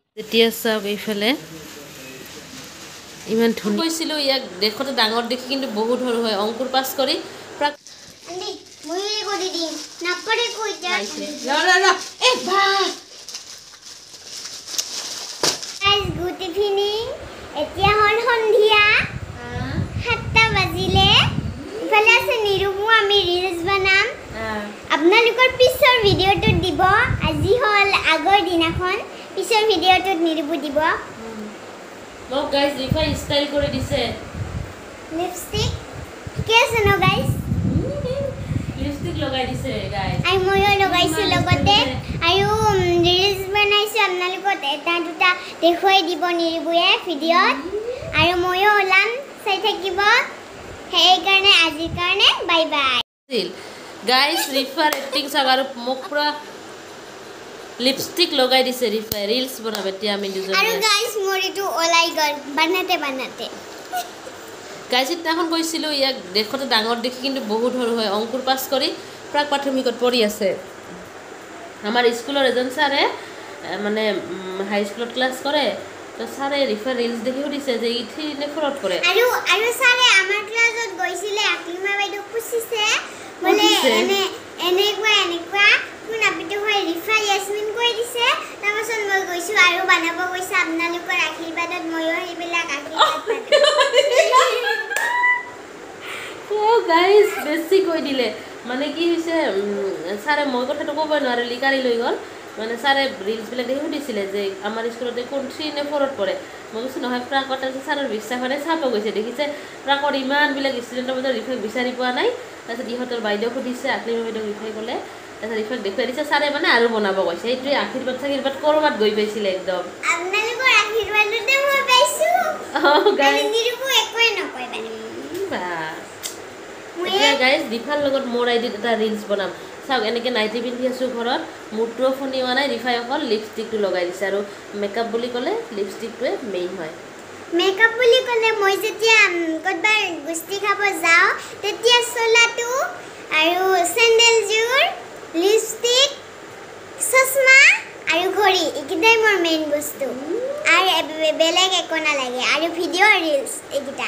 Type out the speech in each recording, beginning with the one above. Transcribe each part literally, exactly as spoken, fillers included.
যেতিয়া চাওক এইফালে ইমান ধুনীয়া কৈছিলোঁ ইয়াক দেখোঁতে ডাঙৰ দেখি কিন্তু বহুত সৰু হয় অংকুৰ পাছ কৰি গুড ইভিনিং এতিয়া হ'ল সন্ধিয়া সাতটা বাজিলে ইফালে আছে নিৰুপমো আমি ৰিলছ বনাম আপোনালোকৰ পিছৰ ভিডিঅ'টোত দিব আজি হ'ল আগৰ দিনাখন পিছৰ ভিডিঅ'টোত নিৰুপু দিব মোক গাইজ ৰিফাই ষ্টাইল কৰি দিছে লিপষ্টিক কি আছে ন গাইজ লিপষ্টিক লগাই দিছে গাইজ আৰু ময়ো লগাইছোঁ লগতে আৰু ৰিলছ বনাইছোঁ আপোনালোকক এটা দুটা দেখুৱাই দিব নিৰুপুৱে ভিডিঅ'ত আৰু ময়ো ওলাম চাই থাকিব সেইকাৰণে আজিৰ কাৰণে বাই বাই গাইজ ৰিফাৰ এক্টিং চাওক আৰু মোক পুৰা লিপষ্টিক লগাই দিছে ৰিফাই ৰিলছ বনাব এতিয়া আমি দুজন আৰু গাইজ মোৰ এইটো ওলাই গ'ল বানাতে বানাতে গাইজ সিদিনাখন কৈছিলোঁ ইয়াক দেখোঁতে ডাঙৰ দেখি কিন্তু বহুত সৰু হয় অংকুৰ পাছ কৰি প্ৰাক প্ৰাথমিকত পঢ়ি আছে আমাৰ স্কুলৰ এজন ছাৰে মানে হাই স্কুলত ক্লাছ কৰে তো ছাৰে ৰিফাৰ ৰিলছ দেখি সুধিছে যে ই থ্ৰী নে ফ'ৰত পঢ়ে আৰু আৰু ছাৰে আমাৰ ক্লাছত গৈছিলে আকলিমা বাইদেউ পুছিছে বোলে এনে এনেকুৱা এনেকুৱা কোন আপিটো হয় ৰিফা ইয়াসমিন কৈ দিছে তাৰপাছত মই গৈছোঁ আৰু বনাব গৈছে আপোনালোকৰ আশীৰ্বাদত ময়ো সেইবিলাক আশীৰ্বাদ অ' গাইজ বেছি কৈ দিলে মানে কি হৈছে ছাৰে মই কথাটো ক'ব নোৱাৰিলোঁ লিকাৰি লৈ গ'ল মানে ছাৰে ৰিলছবিলাক দেখি সুধিছিলে যে আমাৰ স্কুলতে কোন থ্ৰী নে ফ'ৰত পঢ়ে মই কৈছোঁ নহয় প্ৰাকত তাৰপিছত ছাৰৰ বিশ্বাস মানে চাব গৈছে দেখিছে প্ৰাকৰ ইমানবিলাক ষ্টুডেণ্টৰ মাজত ৰিফাক বিচাৰি পোৱা নাই তাৰপিছত ইহঁতৰ বাইদেউ সুধিছে আকলিমা বাইদেউক ৰিফাই ক'লে তাৰপিছত ৰিফাক দেখুৱাই দিছে ছাৰে মানে আৰু বনাব কৈছে সেইটোৱে আশীৰ্বাদ চাশীৰ্বাদ ক'ৰবাত গৈ পাইছিলে একদম আপোনালোকৰ আশীৰ্বাদতে মই পাইছোঁ অঁ গাইজ নিৰুপু একোৱে নকয় বা এতিয়া গাইজ ৰিফাৰ লগত মোৰ আইডিত এটা ৰিলছ বনাম চাওক এনেকৈ নাইটি পিন্ধি আছোঁ ঘৰত মূৰটোও ফুনি হোৱা নাই ৰিফাই অকল লিপষ্টিকটো লগাই দিছে আৰু মেকআপ বুলি ক'লে লিপষ্টিকটোৱে মেইন হয় মেকআপ বুলি ক'লে মই যেতিয়া ক'ৰবাত গুষ্টি খাব যাওঁ তেতিয়া চোলাটো আৰু চেণ্ডেলযোৰ লিপষ্টিক চশমা আৰু ঘড়ী এইকেইটাই মোৰ মেইন বস্তু আৰু বেলেগ একো নালাগে আৰু ভিডিঅ' ৰিলছ এইকেইটা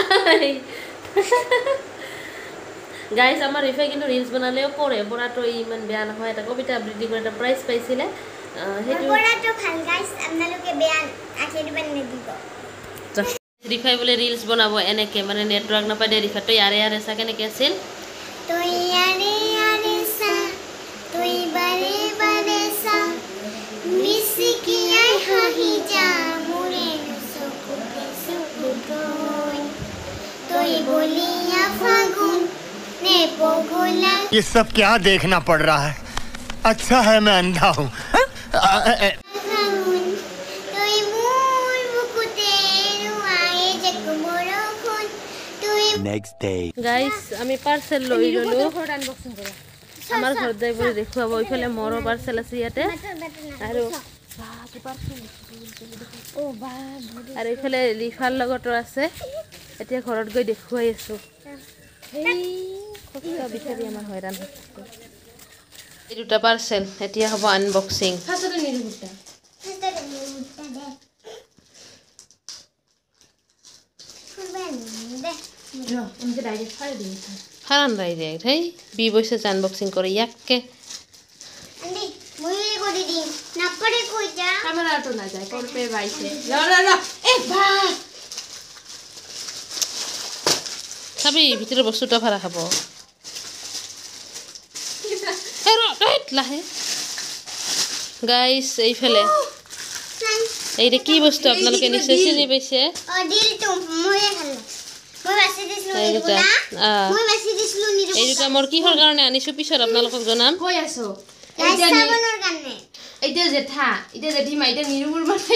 গাইজ আমাৰ ৰিফাই কিন্তু ৰিলছ বনালেও পঢ়ে পঢ়াটো ইমান বেয়া নহয় এটা কবিতা আবৃত্তি কৰি এটা প্ৰাইজ পাইছিলে সেইটো পঢ়াটো ভাল গাইজ আপোনালোকে বেয়া আশীৰ্বাদ নিদিব ৰিফাই বোলে ৰিলছ বনাব এনেকৈ মানে নেটৱৰ্ক নাপায় দে ৰিফাই তই ইয়াৰে ইয়াৰে চা কেনেকৈ আছিল তই ইয়াৰে ইয়াৰে চা তই বাৰে বাৰে চা মিচিকিয়াই হাঁহি যা মোৰে চকুতে চকুতৈ তই বলিয়া ফাগুন ये सब क्या देखना पड़ रहा है अच्छा है मैं अंधा हूँ Next day. গাইজ আমি পাৰ্চেল লৈ ল'লোঁ আমাৰ ঘৰত যাই বুলি দেখুৱাব এইফালে মোৰো পাৰ্চেল আছে ইয়াতে আৰু আৰু এইফালে ৰিফাৰ লগতো আছে এতিয়া ঘৰত গৈ দেখুৱাই আছোঁ বিচাৰি আমাৰ হয়ৰাণ এই দুটা পাৰ্চেল এতিয়া হ'ব আনবক্সিং ফাৰান ডাইৰেক্ট হেই বি বৈছে আনবক্সিং কৰে ইয়াকে চাবি ভিতৰৰ বস্তুটা ভাড়া খাব লাহে গাইজ এইফালে এইটা কি বস্তু আপোনালোকে নিশ্চয় চিনি পাইছে এই দুটা মোৰ কিহৰ কাৰণে আনিছোঁ পিছত আপোনালোকক জনাম কৈ আছো এতিয়া জেঠা এতিয়া জেঠিমা এতিয়া নিৰুপুৰ মানে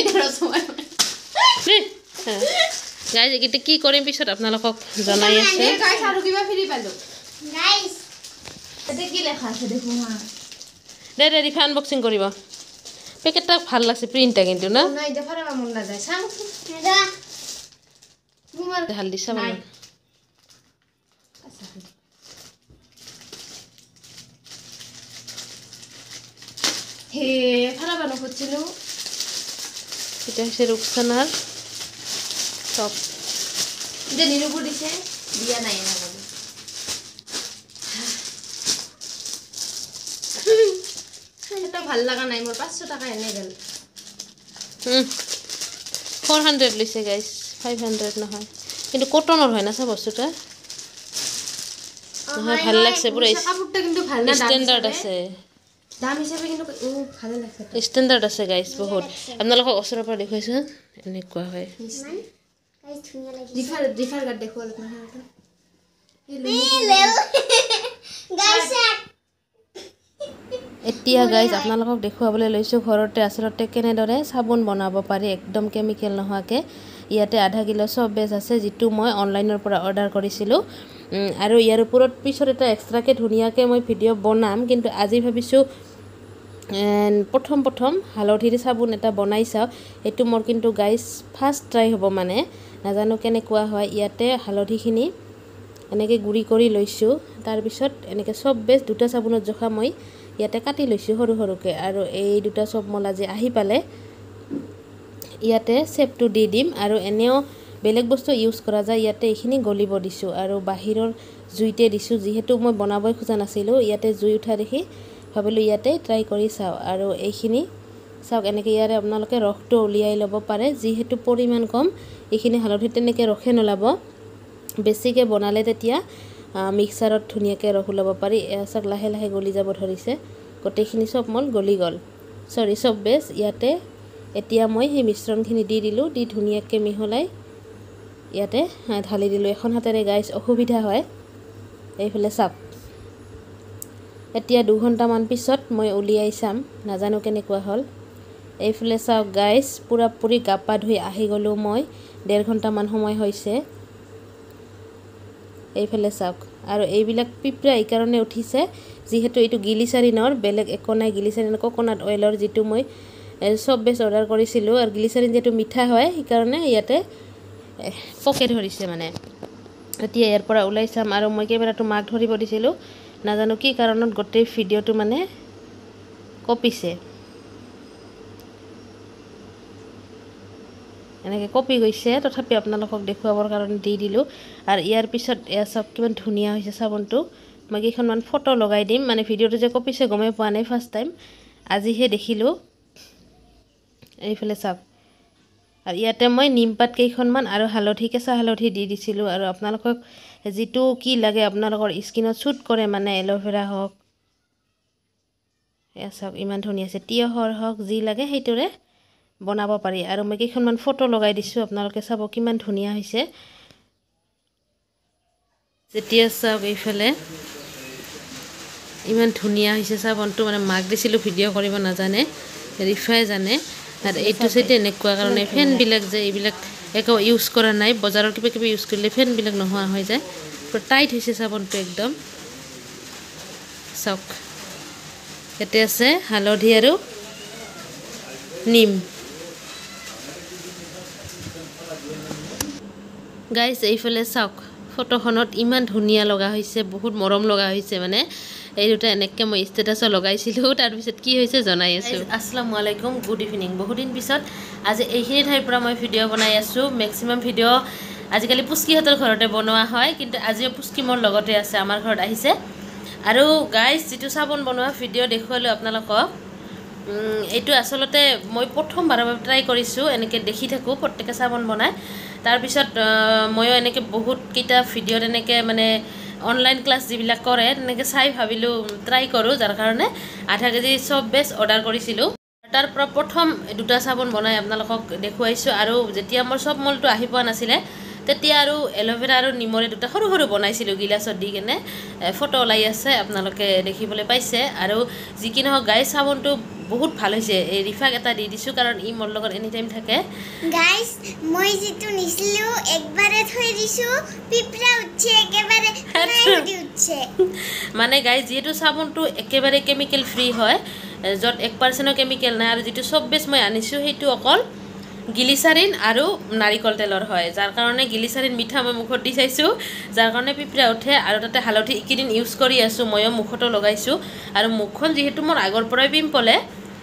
গাইজ এইকেইটা কি কৰিম পিছত আপোনালোকক জনাই আছে আৰু কিবা ফ্ৰী পালোঁ এতিয়া কি লেখা আছে দেখোন হা দে দে ৰিফা আনবক্সিং কৰিব পেকেটটা ভাল লাগছে প্ৰিণ্টটা কিন্তু না নাই দেখা পাবা মন নাযায় চাম হালদি চাবোন হে ফালা বানো খুঁজছিলো এটা হচ্ছে রুকসানার টপ এটা নিরুপুর দিছে দিয়া নাই না বলে এটা ভাল লাগা নাই মোর পাঁচশো টাকা এনে গেল হুম ফোর হান্ড্রেড লইছে গাইস ফাইভ হান্ড্রেড নহয় কিন্তু কটনৰ হয় না সব বস্তুটা নহয় ভাল লাগছে পুরো কাপড়টা কিন্তু ভাল না স্ট্যান্ডার্ড আছে দাম হিসাবে কিন্তু ও ভালো লাগছে স্ট্যান্ডার্ড আছে গাইস বহুত আপোনালোকক ওচৰৰ পৰা দেখুৱাইছো এনেকুৱা হয় গাইস ধুনীয়া লাগিছে রিফার রিফার গার্ড দেখো অলপ না গাইস এতিয়া গাইস আপোনালোকক দেখুৱাবলৈ লৈছো ঘৰতে আচলতে কেনেদৰে সাবুন বনাব পাৰি একদম কেমিকেল নোহোৱাকে ইয়াতে আধা কিলো সব বেজ আছে যেটো মই অনলাইনৰ পৰা অৰ্ডাৰ কৰিছিলো আৰু ইয়াৰ ওপৰত পিছত এটা এক্সট্ৰাকে ধুনীয়াকে মই ভিডিঅ' বনাম কিন্তু আজি ভাবিছো প্ৰথম প্ৰথম হালধিৰ সাবুন এটা বনাই চাও এটো মোৰ কিন্তু গাইস ফাৰ্স্ট ট্ৰাই হ'ব মানে নাজানো কেনেকুৱা হয় ইয়াতে হালধিখিনি এনেকে গুৰি কৰি লৈছো তাৰ পিছত এনেকে সব বেজ দুটা সাবুনত জখা মই ইয়াতে কাটি লৈছো সৰু সৰুকে আৰু এই দুটা সব মলা যে আহি পালে ইয়াতে সেপটো দি দিম আৰু এনেও বেলেগ বস্তু ইউজ কৰা যায় ইয়াতে এখিনি গলিব দিছো আৰু বাহিৰৰ জুইতে দিছো যেহেতু মই বনাবই খোজা নাছিলো ইয়াতে জুই উঠা দেখি ভাবিলো ইয়াতে ট্ৰাই কৰি চাও আৰু এইখিনি চাওক এনেকে ইয়াৰে আপোনালোকে ৰসটো উলিয়াই ল'ব পাৰে যেহেতু পৰিমাণ কম এইখিনি হালধি তেনেকে ৰখে নলাব বেছিকে বনালে তেতিয়া মিক্সাৰত ধুনীয়াকে ৰখ উলাব পাৰি এছক লাহে লাহে গলি যাব ধৰিছে গোটেইখিনি সব মল গলি গল সৰি সব বেছ ইয়াতে এতিয়া মই সেই মিশ্ৰণখিনি দি দিলো দি ধুনীয়াকে মিহলাই ইয়াতে ঢালি দিলো এখন হাতেৰে গাইস অসুবিধা হয় এইফালে চাপ এতিয়া দুই ঘণ্টা মান পিছত মই উলিয়াই চাম নাজানো কেনেকুৱা হল এইফালে চাওক গাইস পুৰা পুৰি গাপা ধুই আহি গলো মই ডেৰ ঘণ্টা মান সময় হৈছে এইফালে চাওক আৰু এইবিলাক পিপৰা এই কাৰণে উঠিছে যেহেতু এটো গ্লিচাৰিনৰ বেলেগ একোনাই গ্লিচাৰিন কোকোনাট অয়েলৰ যেটো মই সব বেছ অৰ্ডাৰ কৰিছিলো আৰু গ্লিচাৰিন যেটো মিঠা হয় এই কাৰণে ইয়াতে পকে ধৰিছে মানে এতিয়া ইয়াৰ পৰা উলাই চাম আৰু মই কেমেৰাটো মাক ধৰিব দিছিলো নাজানো কি কাৰণত গোটেই ভিডিঅটো মানে কপিছে এনেকে কপি গৈছে তথাপি আপোনালোকক দেখুৱাবৰ কাৰণে দি দিলো আৰু ইয়াৰ পিছত এয়া সব কিমান ধুনীয়া হৈছে সাবনটো মই কেইখনমান ফটো লগাই দিম মানে ভিডিঅটো যে কপিছে গমে পোৱা নাই ফাৰ্স্ট টাইম আজিহে দেখিলো এইফালে চাওক আৰু ইয়াতে মই নিম পাত কেইখনমান আৰু হালধি কেঁচা হালধি দি দিছিলো আৰু আপোনালোকক যেটো কি লাগে আপোনালোকৰ স্কিনত শুট কৰে মানে এলোভেৰা হওক এয়া চাওক ইমান ধুনীয়া আছে তিয়হৰ হওক যি লাগে সেইটোৰে বনাব পাৰি আৰু মই কেইখনমান ফটো লগাই দিছো আপোনালোকে চাব কিমান ধুনীয়া হৈছে যেতিয়া চাওক এইফালে ইমান ধুনীয়া হৈছে সাবনটো মানে মাক দিছিলো ভিডিঅ' কৰিব নাজানে ৰিফাই জানে আৰু এইটো সেতে এনেকুৱা কাৰণে ফেন বিলাক যে এইবিলাক একো ইউজ কৰা নাই বজাৰৰ কিবা কিবা ইউজ কৰিলে ফেন বিলাক নোহোৱা হৈ যায় পুৰা টাইট হৈছে সাবনটো একদম চাওক এতে আছে হালধি আৰু নিম গাইস এইফালে চাওক ফটোখনত ইমান ধুনীয়া লগা হৈছে বহুত মৰম লগা হৈছে মানে এই দুটা এনেকে মই ষ্টেটাসত লগাইছিলো তাৰ পিছত কি হৈছে জনাই আছো আসসালামু আলাইকুম গুড ইভিনিং বহুত দিন পিছত আজি এইখিনি ঠাইৰ পৰা মই ভিডিঅ' বনাই আছো ম্যাক্সিমাম ভিডিঅ' আজিকালি পুষ্কিহঁতৰ ঘৰতে বনোৱা হয় কিন্তু আজি পুষ্কি মোৰ লগতে আছে আমাৰ ঘৰত আহিছে আৰু গাইস যেটো সাবন বনোৱা ভিডিঅ' দেখুৱালো আপোনালোকক এইটো আসলতে মই প্ৰথমবাৰৰ বাবে ট্ৰাই কৰিছো এনেকে দেখি থাকো প্ৰত্যেকটা সাবন বনাই তাৰ পিছত ময়ো এনেকে বহুত কিটা ভিডিঅ' এনেকে মানে অনলাইন ক্লাস যিবিলাক কৰে এনেকে চাই ভাবিলো ট্ৰাই কৰো যাৰ কাৰণে আধা কেজি সব বেছ অৰ্ডাৰ কৰিছিলো তাৰ পৰা প্ৰথম দুটা সাবন বনাই আপোনালোকক দেখুৱাইছো আৰু যেতিয়া মোৰ সব মলটো আহি পোৱা নাছিলে তেতিয়া আৰু এলোভেৰা আৰু নিমৰে দুটা সৰু সৰু বনাইছিলো গিলাছত দি কেনে ফটো ওলাই আছে আপোনালোকে দেখিবলৈ পাইছে আৰু যিকিনো গাইস সাবনটো বহুত ভাল হৈছে এই ৰিফাক এটা দি দিছো কাৰণ ই মোৰ লগত এনি টাইম থাকে গাইস মই যেটো নিছিলো একবারে থৈ দিছো পিপৰা উঠছে একেবাৰে নাই উঠছে মানে গাইস যেটো সাবনটো একেবাৰে কেমিকেল ফ্ৰী হয় যত এক পাৰ্চেণ্ট কেমিকেল নাই আৰু যেটো সব বেছ মই আনিছো হেতু অকল গ্লিচাৰিন আৰু নাৰিকল তেলৰ হয় যাৰ কাৰণে গ্লিচাৰিন মিঠা মই মুখত দি চাইছো যাৰ কাৰণে পিপৰা উঠে আৰু তাতে হালধি ইকিদিন ইউজ কৰি আছো মই মুখটো লগাইছো আৰু মুখখন যেহেতু মোৰ আগৰ পৰাই পিম্পলে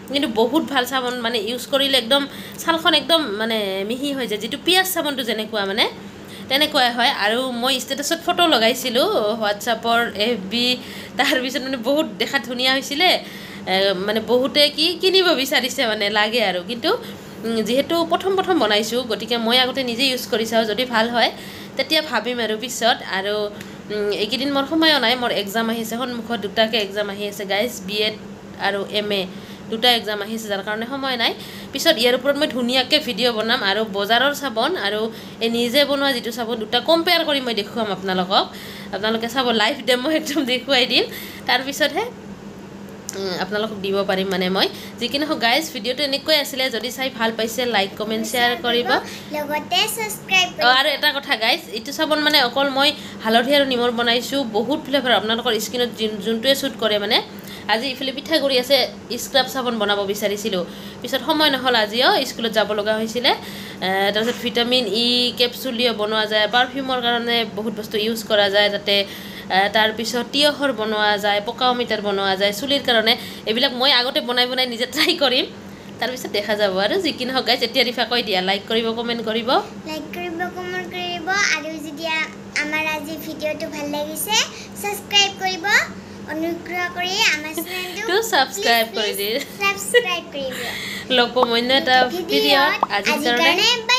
কিন্তু বহুত ভাল চাবোন মানে ইউজ কৰিলে একদম ছালখন একদম মানে মিহি হৈ যায় যেটো পিয়াজ চাবোনটো যেনেকুৱা মানে তেনেকুৱাই হয় আৰু মই ষ্টেটাছত ফটো লগাইছিলোঁ হোৱাটছআপৰ এফ বি তাৰপিছত মানে বহুত দেখা ধুনীয়া হৈছিলে মানে বহুতে কি কিনিব বিচাৰিছে মানে লাগে আৰু কিন্তু যেহেতু প্ৰথম প্ৰথম বনাইছোঁ গতিকে মই আগতে নিজে ইউজ কৰি চাওঁ যদি ভাল হয় তেতিয়া ভাবিম আৰু পিছত আৰু এইকেইদিন মোৰ সময়ো নাই মোৰ এক্সাম আহিছে সন্মুখত দুটাকৈ এক্সাম আহি আছে গাইজ বি এড আৰু এম এ দুটা এক্সাম আহিছে যাৰ কাৰণে সময় নাই পিছত ইয়াৰ ওপৰত মই ধুনীয়াকৈ ভিডিঅ' বনাম আৰু বজাৰৰ চাবোন আৰু এই নিজে বনোৱা যিটো চাবোন দুটা কম্পেয়াৰ কৰি মই দেখুৱাম আপোনালোকক আপোনালোকে চাব লাইভ ডেমো একদম দেখুৱাই দিম তাৰপিছতহে আপোনালোকক দিব পাৰিম মানে মই যিকি নহওক গাইজ ভিডিঅ'টো এনেকৈ আছিলে যদি চাই ভাল পাইছে লাইক কমেণ্ট শ্বেয়াৰ কৰিব লগতে সাবস্ক্ৰাইব কৰিব আৰু এটা কথা গাইজ এইটো চাবোন মানে অকল মই হালধি আৰু নিমৰ বনাইছোঁ বহুত ফ্লেভাৰ আপোনালোকৰ স্কিনত যোনটোৱে শ্বুট কৰে মানে আজি ইফালে পিঠাগুৰি আছে স্ক্ৰাব চাবোন বনাব বিচাৰিছিলোঁ পিছত সময় নহ'ল আজিও স্কুলত যাব লগা হৈছিলে তাৰপিছত ভিটামিন ই কেপচুল দিও বনোৱা যায় পাৰফিউমৰ কাৰণে বহুত বস্তু ইউজ কৰা যায় তাতে তাৰপিছত তিয়হৰ বনোৱা যায় পকা অমিতাৰ বনোৱা যায় চুলিৰ কাৰণে এইবিলাক মই আগতে বনাই বনাই নিজে ট্ৰাই কৰিম তাৰপিছত দেখা যাব আৰু যি কি নহওক গাইজ এতিয়া ৰিফা কৈ দিয়া লাইক কৰিব কমেণ্ট কৰিব লাইক কৰিব কমেণ্ট কৰিব আৰু যদি আমাৰ আজি ভিডিঅ'টো ভাল লাগিছে সাবস্ক্ৰাইব কৰিব অনুগ্ৰহ কৰি আমাৰ চেনেলটো সাবস্ক্ৰাইব কৰি দি সাবস্ক্ৰাইব কৰিব লোকমান্য এটা ভিডিঅ'ত আজিৰ কাৰণে